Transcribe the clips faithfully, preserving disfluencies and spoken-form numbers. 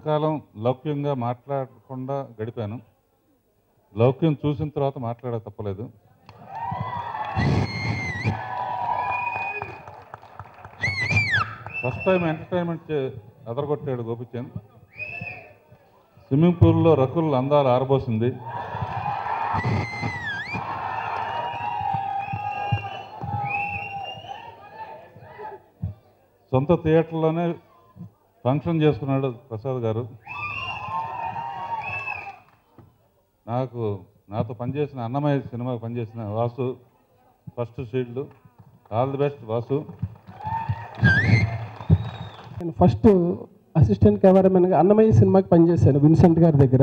ఇంతకాలం లౌక్యంగా మాట్లాడకుండా గడిపాను. లౌక్యం చూసిన తర్వాత మాట్లాడ తప్పలేదు. ఫస్ట్ టైం ఎంటర్టైన్మెంట్ అదరగొట్టాడు గోపిచంద్. స్విమ్మింగ్ పూల్లో రకుల్ అందాలు ఆరబోసింది. సొంత థియేటర్లోనే ఫంక్షన్ చేసుకున్నాడు ప్రసాద్ గారు. నాకు నాతో పనిచేసిన అన్నమయ్య సినిమాకి పనిచేసిన Vasu first shield. All the best Vasu. నేను ఫస్ట్ అసిస్టెంట్ కెమెరామెన్గా అన్నమయ్య సినిమాకి పనిచేశాను విన్సెంట్ గారి దగ్గర.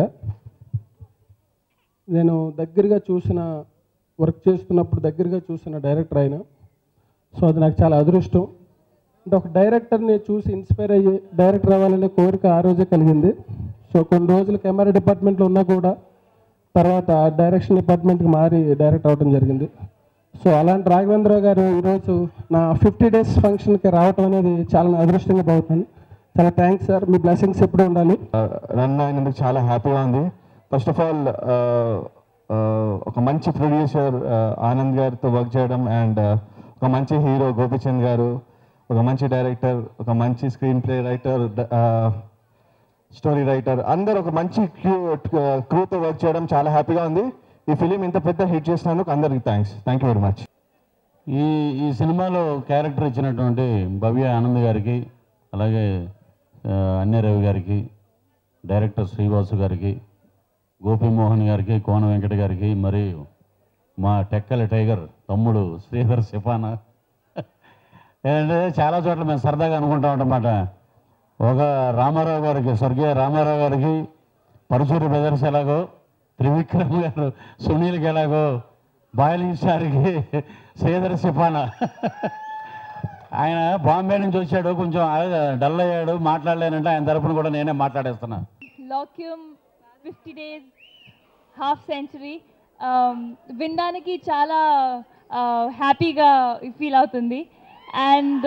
నేను దగ్గరగా చూసిన వర్క్ చేస్తున్నప్పుడు దగ్గరగా చూసిన డైరెక్టర్ ఆయన. సో అది నాకు చాలా అదృష్టం. అంటే ఒక డైరెక్టర్ని చూసి ఇన్స్పైర్ అయ్యి డైరెక్టర్ అవ్వాలనే కోరిక ఆ రోజే కలిగింది. సో కొన్ని రోజులు కెమెరా డిపార్ట్మెంట్లో ఉన్నా కూడా తర్వాత డైరెక్షన్ డిపార్ట్మెంట్కి మారి డైరెక్ట్ అవ్వడం జరిగింది. సో అలాంటి రాఘవేంద్రరావు గారు ఈరోజు నా ఫిఫ్టీ డేస్ ఫంక్షన్కి రావటం అనేది చాలా అదృష్టంగా భావిస్తాను. చాలా థ్యాంక్స్ సార్, మీ బ్లెస్సింగ్స్ ఎప్పుడు ఉండాలి. రన్ అయినందుకు చాలా హ్యాపీగా ఉంది. ఫస్ట్ ఆఫ్ ఆల్ ఒక మంచి ప్రొడ్యూసర్ ఆనంద్ గారితో వర్క్ చేయడం అండ్ ఒక మంచి హీరో గోపిచంద్ గారు, ఒక మంచి డైరెక్టర్, ఒక మంచి screen play writer, story writer, అందరు ఒక మంచి క్రూ క్రూతో వర్క్ చేయడం చాలా హ్యాపీగా ఉంది. ఈ ఫిలిం ఇంత పెద్ద హిట్ చేసినందుకు అందరికి thanks. Thank you very much. ఈ ఈ సినిమాలో క్యారెక్టర్ ఇచ్చినటువంటి భవ్య ఆనంద్ గారికి, అలాగే అన్య రవి గారికి, డైరెక్టర్ శ్రీవాసు గారికి, గోపీమోహన్ గారికి, కోన వెంకట గారికి, మరియు మా టెక్కల టైగర్ తమ్ముడు శ్రీధర్ సిఫానా. ఏంటంటే చాలా చోట్ల మేము సరదాగా అనుకుంటా ఉంటామన్నమాట. ఒక రామారావు గారికి, స్వర్గీయ రామారావు గారికి పరుచూరి బ్రదర్స్ ఎలాగో, త్రివిక్రమ్ గారు సునీల్కి ఎలాగో, బాయిలింగ్ స్టార్కి శ్రీధర్ సిఫానా. ఆయన బాంబే నుంచి వచ్చాడు, కొంచెం డల్ అయ్యాడు, మాట్లాడలేనంటే ఆయన తరపున కూడా నేనే మాట్లాడేస్తున్నా. Loukyam fifty days half century వినడానికి చాలా హ్యాపీగా ఫీల్ అవుతుంది. అండ్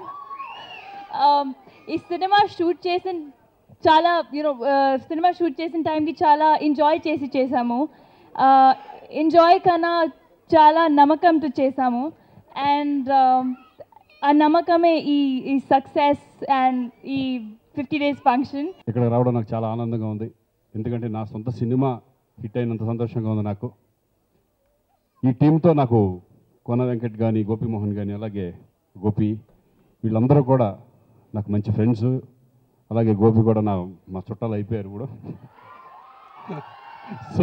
ఈ సినిమా షూట్ చేసిన చాలా యూనో సినిమా షూట్ చేసిన టైంకి చాలా ఎంజాయ్ చేసి చేసాము. ఎంజాయ్ కన్నా చాలా నమ్మకంతో చేసాము. అండ్ ఆ నమ్మకమే ఈ ఈ సక్సెస్ అండ్ ఈ ఫిఫ్టీ డేస్ ఫంక్షన్. ఇక్కడ రావడం నాకు చాలా ఆనందంగా ఉంది. ఎందుకంటే నా సొంత సినిమా హిట్ అయినంత సంతోషంగా ఉంది నాకు. ఈ టీంతో నాకు కోన వెంకట్ కానీ, గోపీమోహన్ కానీ, అలాగే గోపి, వీళ్ళందరూ కూడా నాకు మంచి ఫ్రెండ్స్. అలాగే గోపి కూడా నా మా చుట్టాలు అయిపోయారు కూడా. సో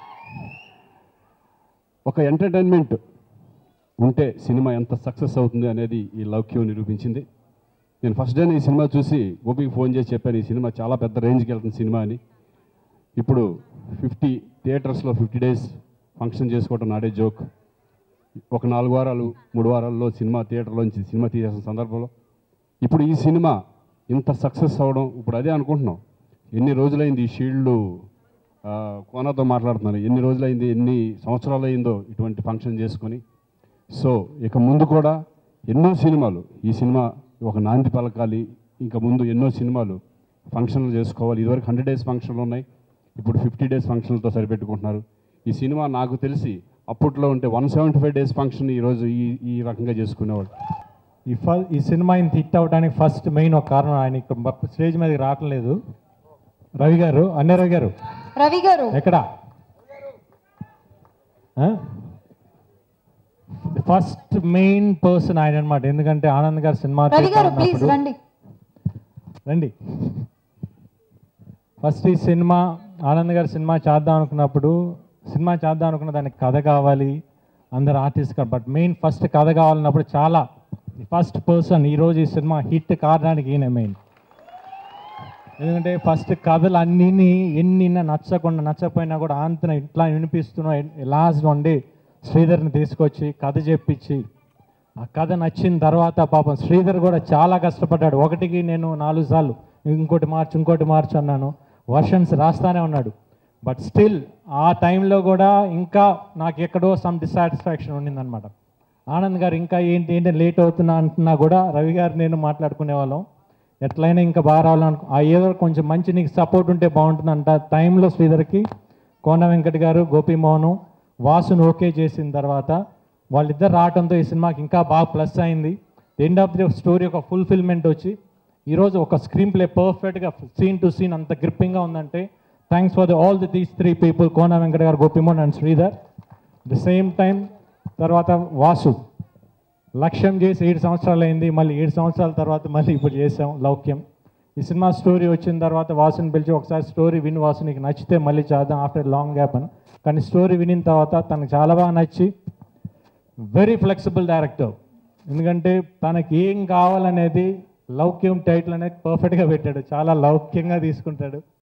ఒక ఎంటర్టైన్మెంట్ ఉంటే సినిమా ఎంత సక్సెస్ అవుతుంది అనేది ఈ లౌక్యం నిరూపించింది. నేను ఫస్ట్ డే ఈ సినిమా చూసి గోపికి ఫోన్ చేసి చెప్పాను, ఈ సినిమా చాలా పెద్ద రేంజ్కి వెళ్తుంది సినిమా అని. ఇప్పుడు ఫిఫ్టీ థియేటర్స్లో ఫిఫ్టీ డేస్ ఫంక్షన్ చేసుకోవడం నాడే జోక్. ఒక నాలుగు వారాలు మూడు వారాల్లో సినిమా థియేటర్లోంచి సినిమా తీసేసిన సందర్భంలో ఇప్పుడు ఈ సినిమా ఇంత సక్సెస్ అవ్వడం, ఇప్పుడు అదే అనుకుంటున్నాం. ఎన్ని రోజులైంది ఈ షీల్డ్ కోనతో మాట్లాడుతున్నారు, ఎన్ని రోజులైంది, ఎన్ని సంవత్సరాలు అయిందో ఇటువంటి ఫంక్షన్ చేసుకొని. సో ఇక ముందు కూడా ఎన్నో సినిమాలు, ఈ సినిమా ఒక నాంది పలకాలి. ఇంకా ముందు ఎన్నో సినిమాలు ఫంక్షన్లు చేసుకోవాలి. ఇదివరకు హండ్రెడ్ డేస్ ఫంక్షన్లు ఉన్నాయి, ఇప్పుడు ఫిఫ్టీ డేస్ ఫంక్షన్లతో సరిపెట్టుకుంటున్నారు. ఈ సినిమా నాకు తెలిసి అప్పట్లో ఉంటే one seventy five days function ఈరోజు ఈ ఈ రకంగా చేసుకునేవాడు. ఈ ఫ ఈ సినిమా ఇంత హిట్ అవ్వడానికి ఫస్ట్ మెయిన్ ఒక కారణం, ఆయన ఇక్కడ స్టేజ్ మీదకి రావటం లేదు. రవి గారు, అన్య రవి గారు, రవి గారు ఎక్కడ ఫస్ట్ మెయిన్ పర్సన్ ఆయన అనమాట. ఎందుకంటే ఆనంద్ గారు సినిమా రండి రండి ఫస్ట్ ఈ సినిమా ఆనంద్ గారు సినిమా చేద్దాం అనుకున్నప్పుడు, సినిమా చేద్దాం అనుకున్న దానికి కథ కావాలి, అందరు ఆర్టిస్ట్ కాదు, బట్ మెయిన్ ఫస్ట్ కథ కావాలన్నప్పుడు చాలా ఫస్ట్ పర్సన్ ఈరోజు ఈ సినిమా హిట్ కావడానికి ఈయన మెయిన్. ఎందుకంటే ఫస్ట్ కథలు అన్నీ ఎన్ని నచ్చకుండా నచ్చకపోయినా కూడా ఆంతన ఇట్లా వినిపిస్తున్నా లాస్ట్ వన్ డే శ్రీధర్ని తీసుకొచ్చి కథ చెప్పించి ఆ కథ నచ్చిన తర్వాత పాపం శ్రీధర్ కూడా చాలా కష్టపడ్డాడు. ఒకటికి నేను నాలుగు సార్లు ఇంకోటి మార్చు ఇంకోటి మార్చు అన్నాను, వర్షన్స్ రాస్తానే ఉన్నాడు. బట్ స్టిల్ ఆ టైంలో కూడా ఇంకా నాకు ఎక్కడో సమ్ డిస్సాటిస్ఫాక్షన్ ఉండిందనమాట. ఆనంద్ గారు ఇంకా ఏంటి ఏంటి లేట్ అవుతున్నా అంటున్నా కూడా రవి గారు నేను మాట్లాడుకునే వాళ్ళం, ఎట్లయినా ఇంకా బాగా రావాలనుకో ఆ ఏదో కొంచెం మంచి నీకు సపోర్ట్ ఉంటే బాగుంటుందంట టైంలో శ్రీధర్కి కోన వెంకట్ గారు గోపీమోహను వాసును ఓకే చేసిన తర్వాత వాళ్ళిద్దరు రావడంతో ఈ సినిమాకి ఇంకా బాగా ప్లస్ అయింది. ఎండ్ ఆఫ్ ది స్టోరీ ఒక ఫుల్ఫిల్మెంట్ వచ్చి ఈరోజు ఒక స్క్రీన్ ప్లే పర్ఫెక్ట్గా సీన్ టు సీన్ అంత గ్రిప్పింగ్గా ఉందంటే thanks for the all the these three people Kona Venkat గారు Gopimohan and Sridhar. The same time తర్వాత వాసు లక్ష్యం చేసి ఏడు సంవత్సరాలు అయింది, మళ్ళీ ఏడు సంవత్సరాల తర్వాత మళ్ళీ ఇప్పుడు చేసాం లౌక్యం. ఈ సినిమా స్టోరీ వచ్చిన తర్వాత వాసుని పిలిచి ఒకసారి స్టోరీ విని వాసు నీకు నచ్చితే మళ్ళీ చేద్దాం ఆఫ్టర్ లాంగ్ గ్యాప్ అని. కానీ స్టోరీ వినిన తర్వాత తనకు చాలా బాగా నచ్చి వెరీ ఫ్లెక్సిబుల్ డైరెక్టర్, ఎందుకంటే తనకి ఏం కావాలనేది లౌక్యం టైటిల్ అనేది పర్ఫెక్ట్గా పెట్టాడు, చాలా లౌక్యంగా తీసుకుంటాడు.